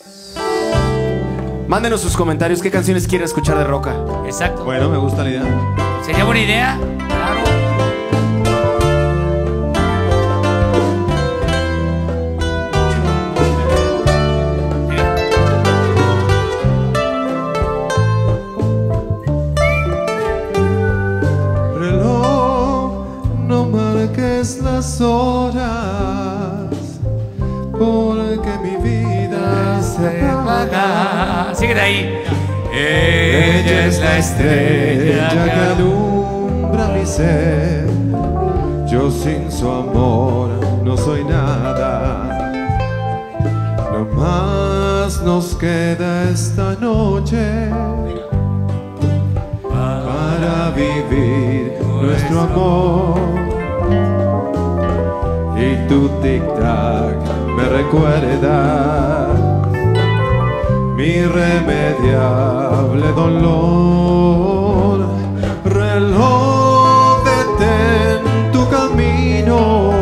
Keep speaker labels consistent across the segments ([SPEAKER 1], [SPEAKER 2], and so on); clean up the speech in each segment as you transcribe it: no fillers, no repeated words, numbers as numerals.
[SPEAKER 1] Mándenos sus comentarios, qué canciones quieren escuchar de Roca.
[SPEAKER 2] Exacto.
[SPEAKER 3] Bueno, me gusta la idea.
[SPEAKER 2] ¿Sería buena idea? Claro.
[SPEAKER 3] Reloj, no marques las horas, porque mi vida se apaga.
[SPEAKER 2] Sigue de ahí. Ella es la estrella
[SPEAKER 3] que alumbra mi ser. Yo sin su amor no soy nada. No más nos queda esta noche para vivir nuestro amor. Y tu tic-tac me recuerda mi irremediable dolor. Reloj, detén tu camino,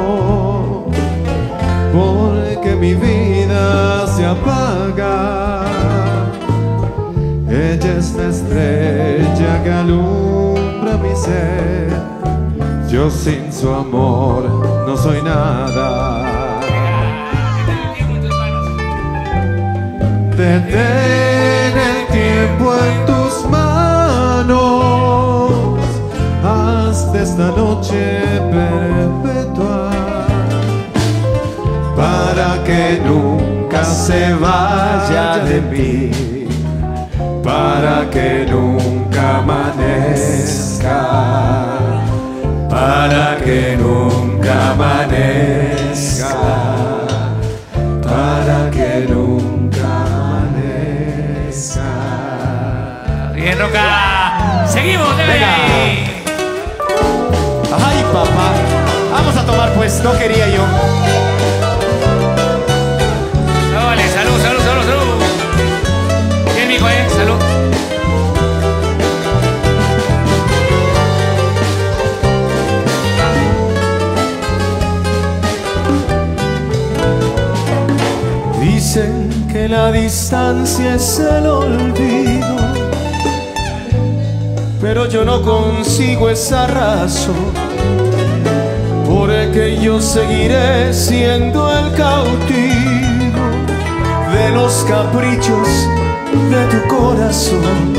[SPEAKER 3] porque mi vida se apaga. Ella es la estrella que alumbra mi ser. Yo sin su amor no soy nada. Detén el tiempo en tus manos, haz de esta noche perpetua, para que nunca se vaya de mí, para que nunca amanezca, para que nunca amanezca, para que nunca.
[SPEAKER 2] Bien, Roca. Seguimos, venga.
[SPEAKER 1] Ay, papá. Vamos a tomar, pues. No quería yo.
[SPEAKER 2] Vale, salud, salud, salud, salud. Bien, mijo, salud.
[SPEAKER 3] Dicen que la distancia es el olvido, pero yo no consigo esa razón, porque yo seguiré siendo el cautivo de los caprichos de tu corazón.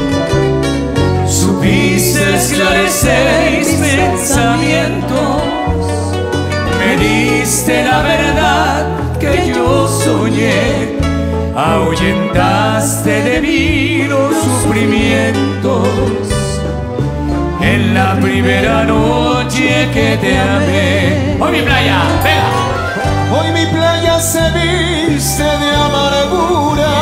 [SPEAKER 2] Supiste esclarecer mis pensamientos, me diste la verdad que yo soñé, ahuyentaste de mí los sufrimientos. En la primera noche que te amé. Hoy mi playa, venga.
[SPEAKER 3] Hoy mi playa se viste de amargura,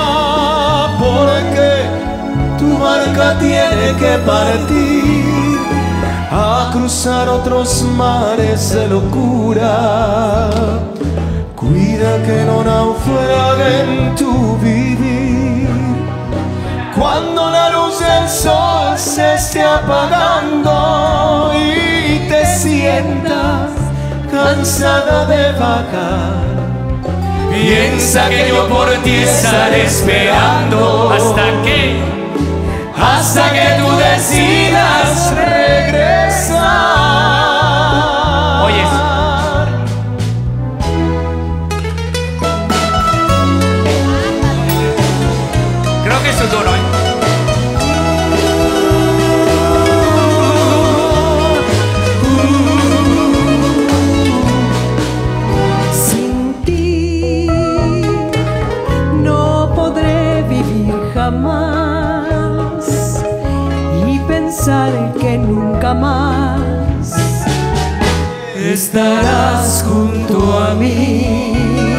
[SPEAKER 3] porque tu barca tiene que partir a cruzar otros mares de locura. Cuida que no naufrague en tu vivir, cuando la luz del sol se esté apagando y te sientas cansada de vagar.
[SPEAKER 2] Piensa que yo por ti estaré esperando hasta que tú decidas regresar. Oyes. Creo que es tu tono,
[SPEAKER 4] Sin ti no podré vivir jamás y pensar que nunca más
[SPEAKER 2] estarás junto a mí.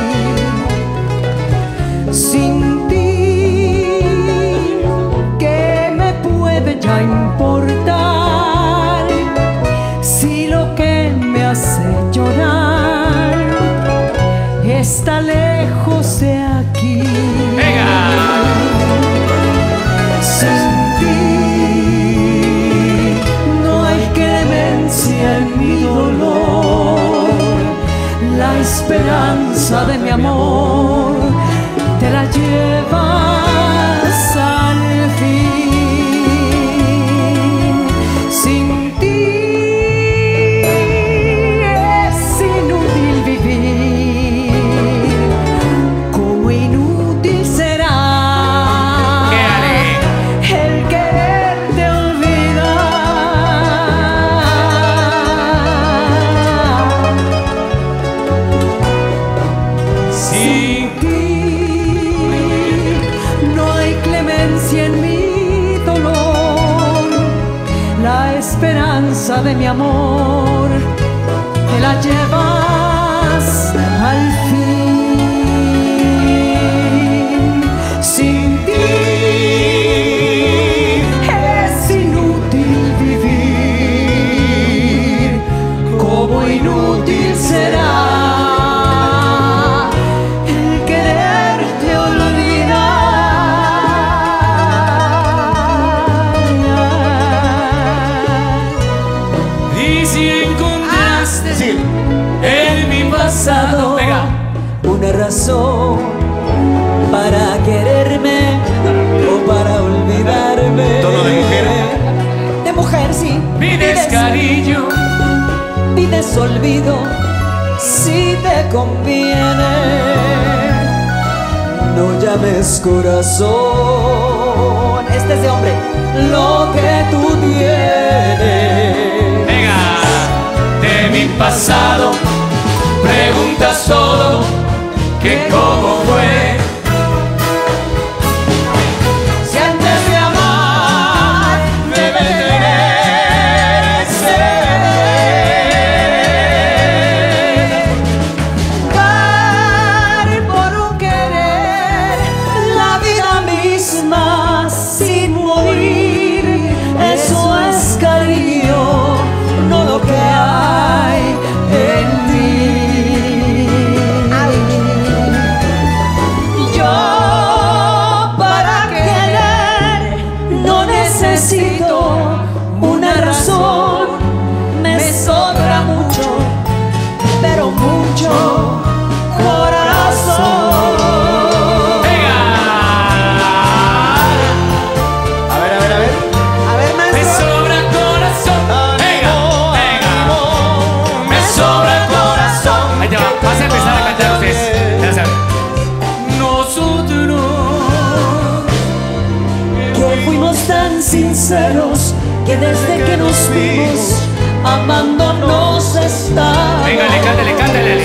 [SPEAKER 4] Sin ti, ¿qué me puede ya importar? Si lo que me hace llorar está lejos de aquí. Sin ti no hay clemencia en mi dolor, la esperanza la llevas al fin. Sin ti es inútil vivir, como inútil será el quererte olvidar. Sin ti no hay clemencia en mi dolor. La esperanza de mi amor te la llevas al fin. Sin ti es inútil vivir, como inútil será el quererte olvidar.
[SPEAKER 2] Y si encontraste
[SPEAKER 1] Sí.
[SPEAKER 2] en mi pasado
[SPEAKER 5] una razón para quererme o para olvidarme.
[SPEAKER 1] Tono de mujer.
[SPEAKER 5] De mujer, sí.
[SPEAKER 2] pides cariño,
[SPEAKER 5] Pides olvido si te conviene. No llames corazón, este es de hombre, lo que tú tienes.
[SPEAKER 2] venga, de mi pasado preguntas todo, que cómo fue. Si antes de amar debe
[SPEAKER 5] Dar por un querer la vida misma sin morir, eso es cariño, no lo que hay en ti. Yo para querer no necesito una razón, me sobra mucho, pero mucho corazón.
[SPEAKER 1] A ver.
[SPEAKER 5] A ver,
[SPEAKER 2] Me
[SPEAKER 5] maestro.
[SPEAKER 2] sobra corazón, venga, me sobra corazón. Ahí te va, vas a empezar a cantar ustedes, ya saben. Nosotros,
[SPEAKER 5] Que fuimos tan sinceros que desde que nos vimos amándonos estamos.
[SPEAKER 2] venga, cántale, Ale.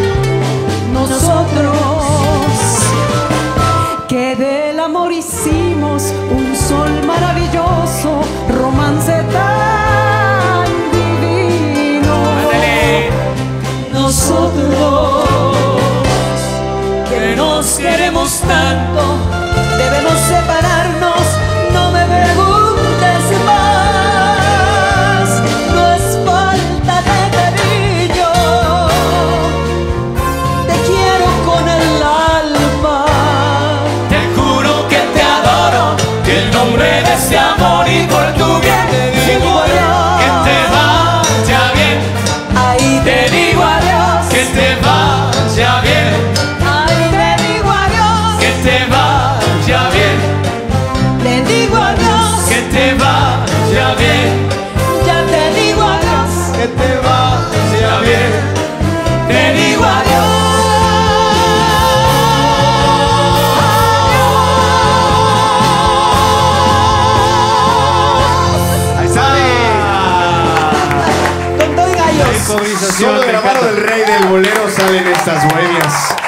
[SPEAKER 5] Nosotros que del amor hicimos un sol maravilloso, romance tan divino.
[SPEAKER 2] Ándale.
[SPEAKER 5] Nosotros que nos queremos tanto, debemos separarnos, no me preguntes más, no es falta de cariño, te quiero con el alma.
[SPEAKER 2] Te juro que te adoro, que el nombre de ese amor y por tu bien te digo adiós. Que te vaya bien,
[SPEAKER 5] Ahí
[SPEAKER 2] te digo adiós. Que te vaya bien,
[SPEAKER 5] ahí te digo adiós,
[SPEAKER 2] que te vaya bien,
[SPEAKER 5] te digo adiós,
[SPEAKER 2] que te vaya bien,
[SPEAKER 5] ya te digo adiós,
[SPEAKER 1] Que te vaya bien.
[SPEAKER 2] te digo adiós.
[SPEAKER 1] Ahí sale.
[SPEAKER 5] con todo y gallos.
[SPEAKER 1] Improvisación. Solo de la mano del rey del bolero salen estas bohemias.